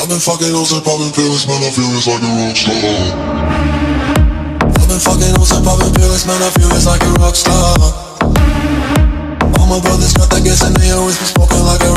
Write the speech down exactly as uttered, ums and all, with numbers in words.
I've been fucking hoes and popping pills, man, I feel it's like a rock star. I've been fucking hoes and popping pills, man, I feel it's like a rock star. All my brothers got that gas and they always be smoking like a